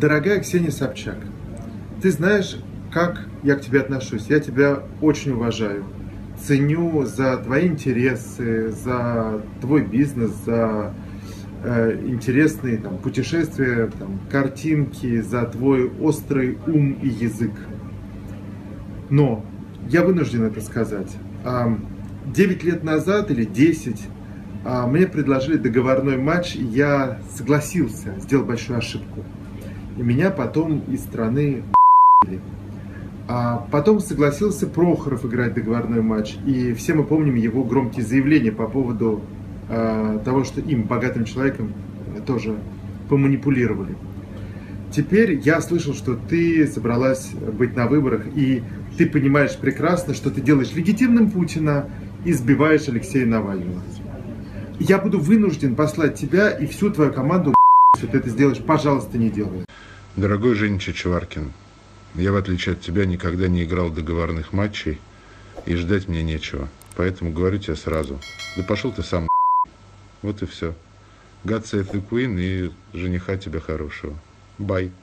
Дорогая Ксения Собчак, ты знаешь, как я к тебе отношусь. Я тебя очень уважаю. Ценю за твои интересы, за твой бизнес, за интересные там, путешествия, там, картинки, за твой острый ум и язык. Но я вынужден это сказать. 9 лет назад или 10 мне предложили договорной матч, и я согласился, сделал большую ошибку. И меня потом из страны ***ли. А потом согласился Прохоров играть договорной матч. И все мы помним его громкие заявления по поводу того, что им, богатым человеком, тоже поманипулировали. Теперь я слышал, что ты собралась быть на выборах, и ты понимаешь прекрасно, что ты делаешь легитимным Путина и сбиваешь Алексея Навального. Я буду вынужден послать тебя и всю твою команду, если ты это сделаешь, пожалуйста, не делай. Дорогой Женя Чичваркин, я, в отличие от тебя, никогда не играл договорных матчей, и ждать мне нечего. Поэтому говорю тебе сразу. Да пошел ты сам. Вот и все. God save the Queen и жениха тебе хорошего. Bye.